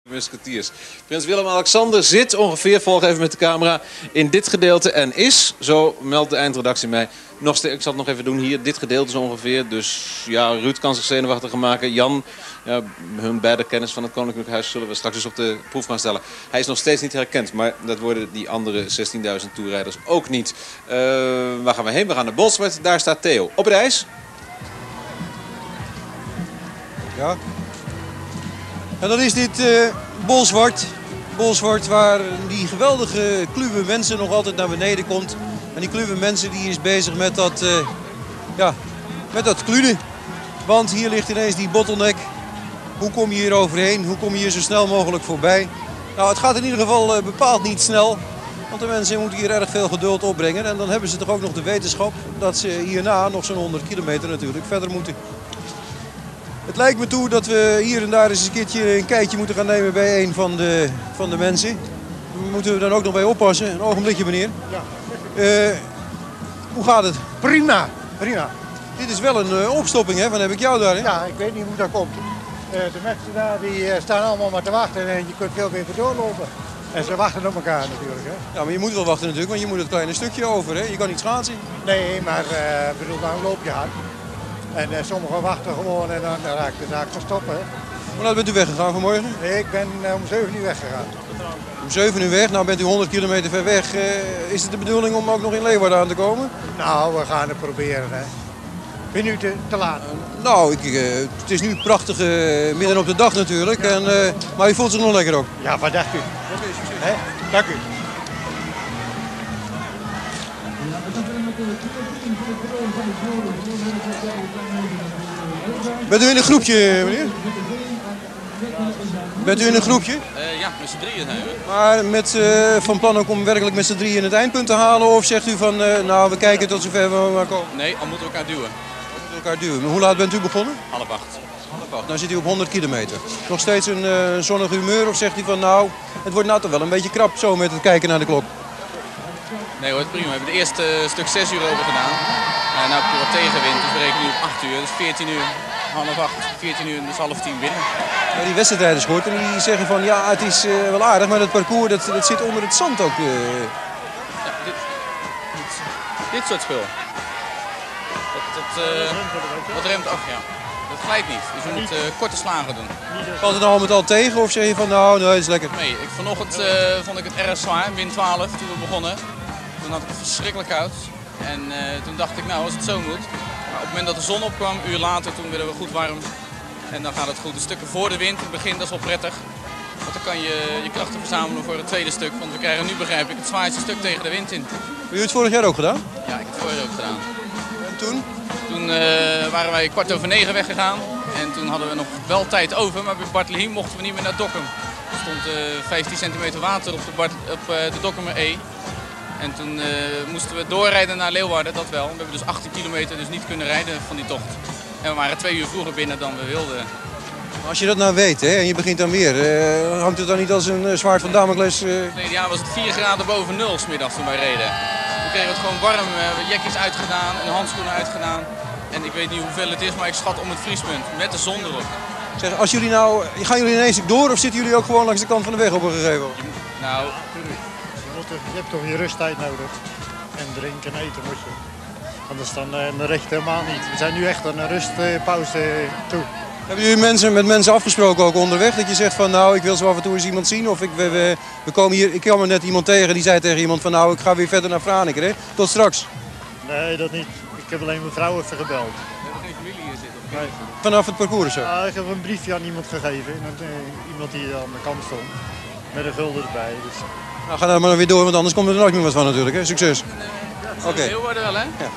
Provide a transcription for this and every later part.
Musketeers. Prins Willem-Alexander zit ongeveer, volg even met de camera, in dit gedeelte en is, zo meldt de eindredactie mij, nog steeds, ik zal het nog even doen hier, dit gedeelte is ongeveer, dus ja, Ruud kan zich zenuwachtiger maken, Jan, ja, hun beide kennis van het Koninklijk Huis zullen we straks dus op de proef gaan stellen. Hij is nog steeds niet herkend, maar dat worden die andere 16.000 toerrijders ook niet. Waar gaan we heen? We gaan naar Bolsward, daar staat Theo. Op het ijs. Ja. En dan is dit Bolsward. Bolsward waar die geweldige kluwe mensen nog altijd naar beneden komt. En die kluwe mensen die is bezig met dat, met dat klunen. Want hier ligt ineens die bottleneck. Hoe kom je hier overheen? Hoe kom je hier zo snel mogelijk voorbij? Nou, het gaat in ieder geval bepaald niet snel. Want de mensen moeten hier erg veel geduld opbrengen. En dan hebben ze toch ook nog de wetenschap dat ze hierna nog zo'n 100 kilometer natuurlijk verder moeten. Het lijkt me toe dat we hier en daar eens een kijkje moeten gaan nemen bij een van de mensen. Moeten we dan ook nog bij oppassen? Een ogenblikje, meneer. Ja. Hoe gaat het? Prima, prima. Dit is wel een opstopping, hè? Van heb ik jou daar, hè? Ja, ik weet niet hoe dat komt. De mensen daar die staan allemaal maar te wachten en je kunt veel beter doorlopen. En ze wachten op elkaar natuurlijk, hè? Ja, maar je moet wel wachten natuurlijk, want je moet het kleine stukje over, hè? Je kan niet schaatsen. Nee, maar bedoel, dan loop je hard. En sommigen wachten gewoon en dan raakt de zaak verstopt, hè? Hoe laat bent u weggegaan vanmorgen? Nee, ik ben om 7 uur weggegaan. Om 7 uur weg, nou bent u 100 kilometer ver weg. Is het de bedoeling om ook nog in Leeuwarden aan te komen? Nou, we gaan het proberen, hè. Minuten te laat. Het is nu prachtig midden op de dag natuurlijk, maar u voelt zich nog lekker ook. Ja, wat dacht u? Hè? Dank u. Bent u in een groepje, meneer? Bent u in een groepje? Ja, met z'n drieën zijn we. Maar met van plan ook om werkelijk met z'n drieën het eindpunt te halen? Of zegt u van, nou we kijken tot zover we maar komen? Nee, al moeten we elkaar duwen. We moeten elkaar duwen. Maar hoe laat bent u begonnen? 7:30. Nou zit u op 100 kilometer. Nog steeds een zonnig humeur of zegt u van nou, het wordt nou toch wel een beetje krap zo met het kijken naar de klok? Nee hoor, het prima. We hebben het eerste stuk 6 uur over gedaan. Nou heb ik wat tegenwind, dus we rekenen nu op 8 uur. Dus 14 uur, half 8, 14 uur, dus half 10 binnen. Ja, die wedstrijdrijders gehoord en die zeggen van ja, het is wel aardig, maar het parcours dat zit onder het zand ook. Ja, dit soort spul. Dat remt af, ja. Dat glijdt niet, dus we moeten korte slagen doen. Valt het nou al met al tegen of zeg je van nou, nee, het is lekker? Nee, vanochtend vond ik het erg zwaar, min 12 toen we begonnen. Toen had ik het verschrikkelijk koud. En toen dacht ik, nou als het zo moet. Maar op het moment dat de zon opkwam, een uur later, toen werden we goed warm. En dan gaat het goed. De stukken voor de wind, het begin, dat is wel prettig. Want dan kan je je krachten verzamelen voor het tweede stuk. Want we krijgen nu, begrijp ik, het zwaarste stuk tegen de wind in. Heb je het vorig jaar ook gedaan? Ja, ik heb het vorig jaar ook gedaan. En toen? Toen waren wij 9:15 weggegaan. En toen hadden we nog wel tijd over, maar bij Bartoliem mochten we niet meer naar Dokkum. Er stond 15 centimeter water op de Dokkumer E. En toen moesten we doorrijden naar Leeuwarden, dat wel. We hebben dus 18 kilometer dus niet kunnen rijden van die tocht. En we waren 2 uur vroeger binnen dan we wilden. Maar als je dat nou weet hè, en je begint dan weer, hangt het dan niet als een zwaard van Damocles? Verleden jaar was het 4 graden boven nul 's middags toen wij reden. Toen kregen we het gewoon warm, we hebben jekjes uitgedaan en handschoenen uitgedaan. En ik weet niet hoeveel het is, maar ik schat om het vriespunt, met de zon erop. Zeg, als jullie nou, gaan jullie ineens door of zitten jullie ook gewoon langs de kant van de weg op een gegeven moment? Nou, Je hebt toch je rusttijd nodig. En drinken en eten moet je. Anders dan recht helemaal niet. We zijn nu echt aan een rustpauze toe. Hebben jullie met mensen afgesproken ook onderweg? Dat je zegt van nou, ik wil zo af en toe eens iemand zien. Of we komen hier, ik kwam er net iemand tegen die zei tegen iemand van nou, ik ga weer verder naar Franeker. Hè? Tot straks. Nee, dat niet. Ik heb alleen mijn vrouw even gebeld. we hebben geen familie hier zitten. Nee. Vanaf het parcours zo. Ja, ik heb een briefje aan iemand gegeven. Iemand die aan de kant stond. Met een gulden erbij. Dus. Nou, ga daar maar weer door, want anders komt er nooit meer wat van natuurlijk. Hè? Succes. Oké. Leeuwarden wel, hè? Ja.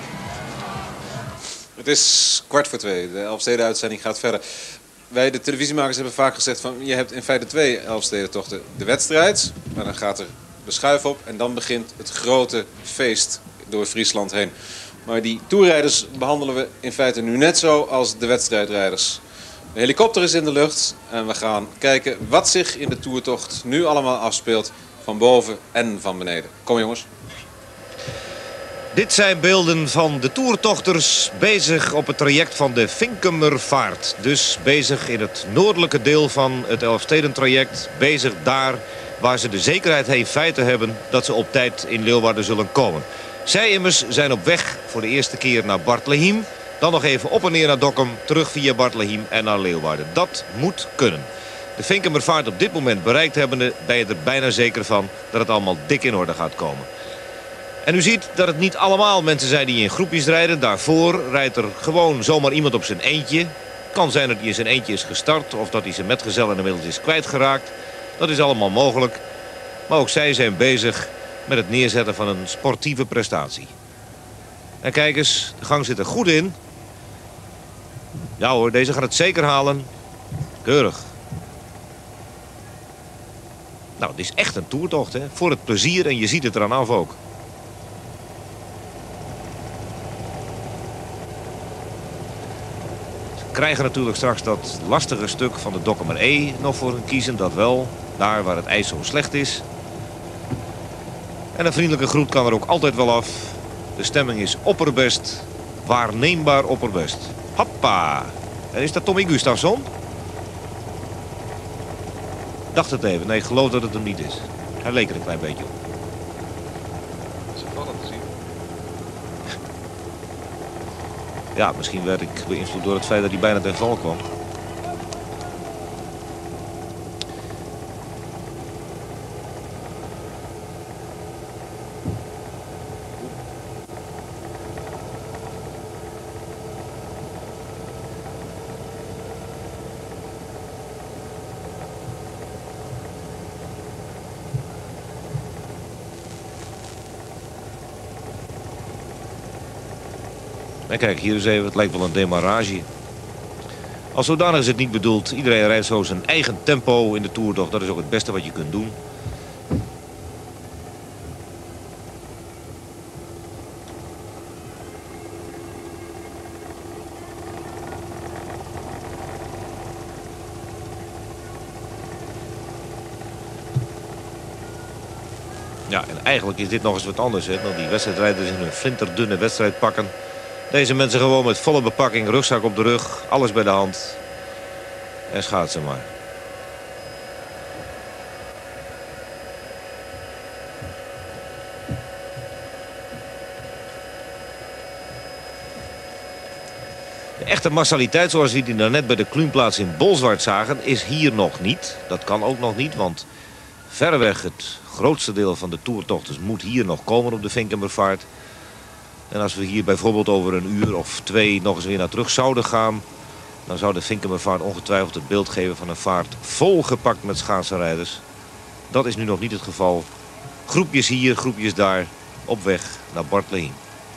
Het is 2:15. De Elfsteden-uitzending gaat verder. Wij, de televisiemakers, hebben vaak gezegd van je hebt in feite 2 Elfstedentochten. De wedstrijd, maar dan gaat er de schuif op en dan begint het grote feest door Friesland heen. Maar die toerrijders behandelen we in feite nu net zo als de wedstrijdrijders. De helikopter is in de lucht en we gaan kijken wat zich in de toertocht nu allemaal afspeelt van boven en van beneden. Kom jongens. Dit zijn beelden van de toertochters bezig op het traject van de Vinkumervaart. Dus bezig in het noordelijke deel van het Elfstedentraject. Bezig daar waar ze de zekerheid in feite hebben dat ze op tijd in Leeuwarden zullen komen. Zij immers zijn op weg voor de eerste keer naar Barthlehiem. Dan nog even op en neer naar Dokkum, terug via Barthlehiem en naar Leeuwarden. Dat moet kunnen. De Vinkumervaart op dit moment bereikt hebbende, ben je er bijna zeker van dat het allemaal dik in orde gaat komen. En u ziet dat het niet allemaal mensen zijn die in groepjes rijden. Daarvoor rijdt er gewoon zomaar iemand op zijn eentje. Het kan zijn dat hij in zijn eentje is gestart of dat hij zijn metgezel inmiddels is kwijtgeraakt. Dat is allemaal mogelijk. Maar ook zij zijn bezig met het neerzetten van een sportieve prestatie. En kijk eens, de gang zit er goed in. Ja hoor, deze gaat het zeker halen. Keurig. Nou, het is echt een toertocht, hè. Voor het plezier en je ziet het eraan af ook. Ze krijgen natuurlijk straks dat lastige stuk van de Dokkumer E nog voor hun kiezen, dat wel. Daar waar het ijs zo slecht is. En een vriendelijke groet kan er ook altijd wel af. De stemming is opperbest. Waarneembaar opperbest. Hoppa. En is dat Tommy Gustafsson? Dacht het even. Nee, ik geloof dat het hem niet is. Hij leek er een klein beetje op. Dat is opvallend te zien. Ja, misschien werd ik beïnvloed door het feit dat hij bijna ten val kwam. En kijk, hier is even, het lijkt wel een demarrage. Als zodanig is het niet bedoeld. Iedereen rijdt zo zijn eigen tempo in de toertocht. Dat is ook het beste wat je kunt doen. Ja, en eigenlijk is dit nog eens wat anders, hè, dan die wedstrijdrijders in hun flinterdunne wedstrijd pakken. Deze mensen gewoon met volle bepakking, rugzak op de rug, alles bij de hand. En schaatsen maar. De echte massaliteit zoals we die daarnet bij de Kluunplaats in Bolzwart zagen, is hier nog niet. Dat kan ook nog niet, want verreweg het grootste deel van de toertochters moet hier nog komen op de Vinkumervaart. En als we hier bijvoorbeeld over een uur of 2 nog eens weer naar terug zouden gaan, dan zou de Vinkumervaart ongetwijfeld het beeld geven van een vaart volgepakt met schaatsenrijders. Dat is nu nog niet het geval. Groepjes hier, groepjes daar, op weg naar Barthlehiem.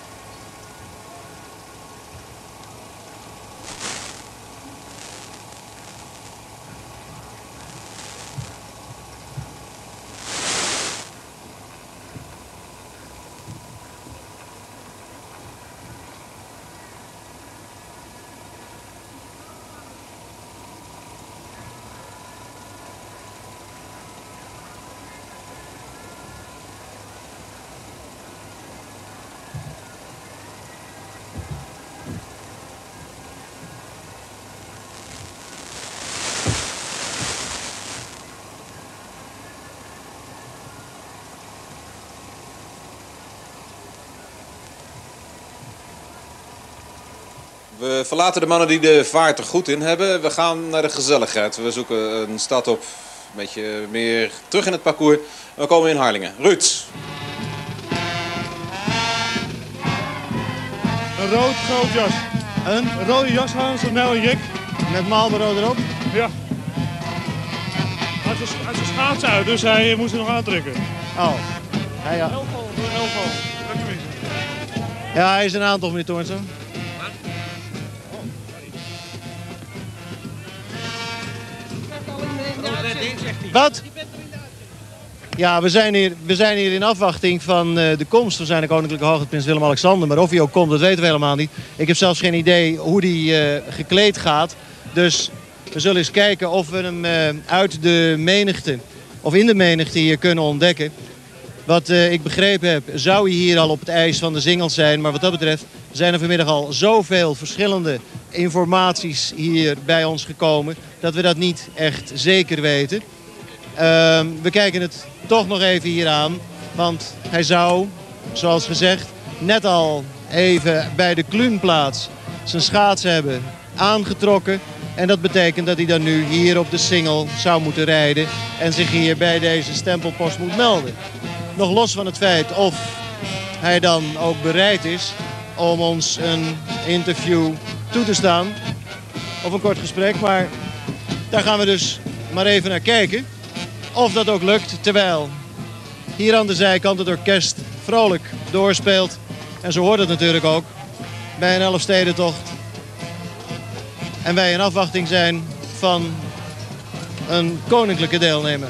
We verlaten de mannen die de vaart er goed in hebben. We gaan naar de gezelligheid. We zoeken een stad op, een beetje meer terug in het parcours. We komen in Harlingen. Ruud. Een rood groot jas. Een rode jas aan, zo'n snelle jek. Met Marlboro erop? Ja. Hij had zijn schaatsen uit, dus hij moest er nog aantrekken. Oh. Ja, ja. Elftal, door een elftal. Ja, hij is een aantal, meneer Toornsen. Wat? Ja, we zijn hier in afwachting van de komst van zijn koninklijke hoogheid prins Willem-Alexander. Maar of hij ook komt, dat weten we helemaal niet. Ik heb zelfs geen idee hoe hij gekleed gaat. Dus we zullen eens kijken of we hem uit de menigte, of in de menigte hier kunnen ontdekken. Wat ik begrepen heb, zou hij hier al op het ijs van de singles zijn. Maar wat dat betreft zijn er vanmiddag al zoveel verschillende informaties hier bij ons gekomen dat we dat niet echt zeker weten. We kijken het toch nog even hier aan, want hij zou, zoals gezegd, net al even bij de Kluunplaats zijn schaats hebben aangetrokken. En dat betekent dat hij dan nu hier op de single zou moeten rijden en zich hier bij deze stempelpost moet melden. Nog los van het feit of hij dan ook bereid is om ons een interview toe te staan. Of een kort gesprek, maar daar gaan we dus maar even naar kijken. Of dat ook lukt, terwijl hier aan de zijkant het orkest vrolijk doorspeelt. En zo hoort het natuurlijk ook bij een Elfstedentocht. En wij in afwachting zijn van een koninklijke deelnemer.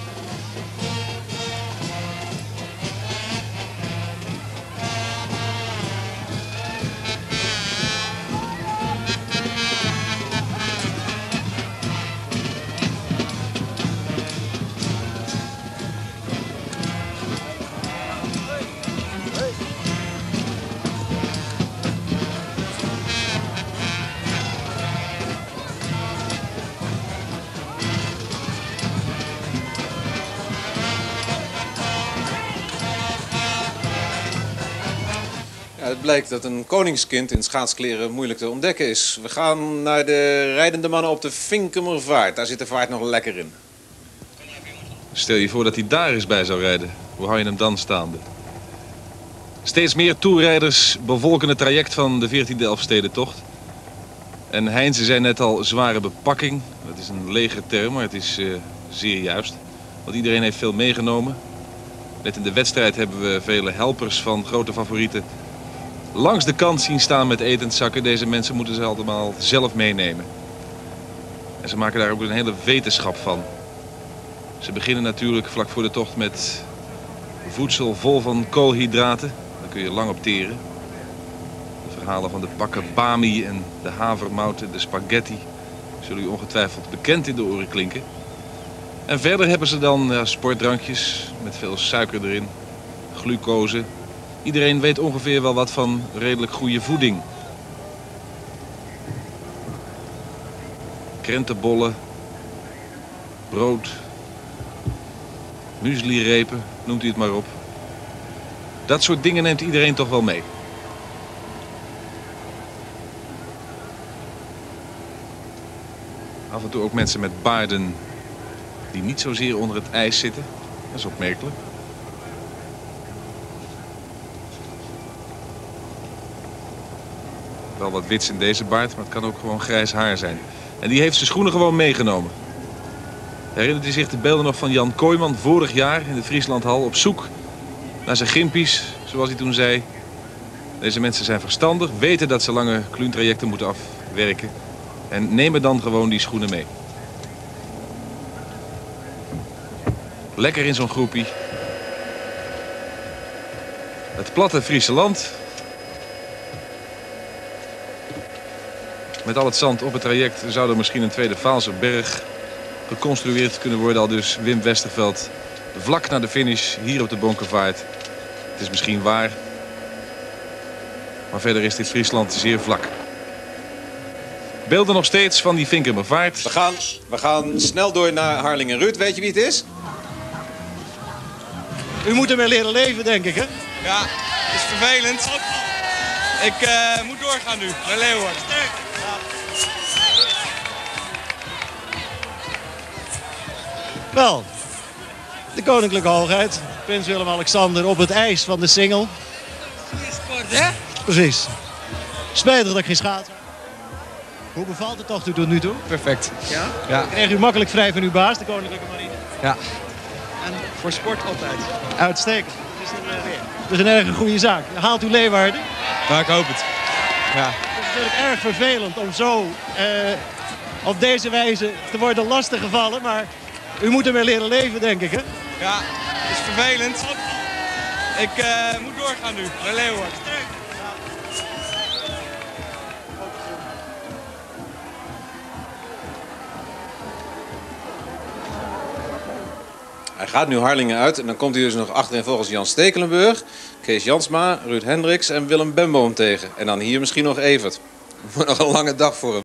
Het blijkt dat een koningskind in schaatskleren moeilijk te ontdekken is. We gaan naar de rijdende mannen op de Vinkumervaart. Daar zit de vaart nog lekker in. Stel je voor dat hij daar eens bij zou rijden. Hoe hou je hem dan staande? Steeds meer toerrijders bevolken het traject van de 14e Elfstedentocht. En Heinze zei net al zware bepakking. Dat is een legerterm, maar het is zeer juist. Want iedereen heeft veel meegenomen. Net in de wedstrijd hebben we vele helpers van grote favorieten langs de kant zien staan met etenszakken. Deze mensen moeten ze allemaal zelf meenemen. En ze maken daar ook een hele wetenschap van. Ze beginnen natuurlijk vlak voor de tocht met voedsel vol van koolhydraten. Daar kun je lang op teren. De verhalen van de pakken bami en de havermouten, de spaghetti zullen u ongetwijfeld bekend in de oren klinken. En verder hebben ze dan sportdrankjes met veel suiker erin, glucose. Iedereen weet ongeveer wel wat van redelijk goede voeding. Krentenbollen, brood, mueslirepen, noemt u het maar op. Dat soort dingen neemt iedereen toch wel mee. Af en toe ook mensen met baarden die niet zozeer onder het ijs zitten. Dat is opmerkelijk. Wel wat wits in deze baard, maar het kan ook gewoon grijs haar zijn. En die heeft zijn schoenen gewoon meegenomen. Herinnert u zich de beelden nog van Jan Kooijman vorig jaar in de Frieslandhal op zoek naar zijn gimpies, zoals hij toen zei. Deze mensen zijn verstandig, weten dat ze lange kluuntrajecten moeten afwerken en nemen dan gewoon die schoenen mee. Lekker in zo'n groepie. Het platte Friese land. Met al het zand op het traject zou er misschien een tweede Vaalserberg geconstrueerd kunnen worden. Al dus Wim Westerveld vlak na de finish hier op de Bonkenvaart. Het is misschien waar. Maar verder is dit Friesland zeer vlak. Beelden nog steeds van die Vinkumervaart. We gaan snel door naar Harlingen. Ruud, weet je wie het is? U moet ermee leren leven, denk ik, hè? Ja, het is vervelend. Ik moet doorgaan nu naar Leeuwarden. Wel, de koninklijke hoogheid, prins Willem-Alexander op het ijs van de Singel. Goeie sport, hè? Precies. Spijtig dat ik geen schaats heb. Hoe bevalt het toch u tot nu toe? Perfect. Ja? Ja. Kreeg u makkelijk vrij van uw baas, de koninklijke marine? Ja. En Voor sport altijd. uitstekend. Dat is een erg goede zaak. Haalt u Leeuwarden? Nou, ik hoop het. Ja. Het is natuurlijk erg vervelend om zo op deze wijze te worden lastiggevallen, maar u moet ermee leren leven, denk ik, hè? Ja, het is vervelend. Ik moet doorgaan nu naar Leeuwarden. Hij gaat nu Harlingen uit en dan komt hij dus nog achterin volgens Jan Stekelenburg, Kees Jansma, Ruud Hendricks en Willem Bemboom tegen. En dan hier misschien nog Evert. Nog een lange dag voor hem.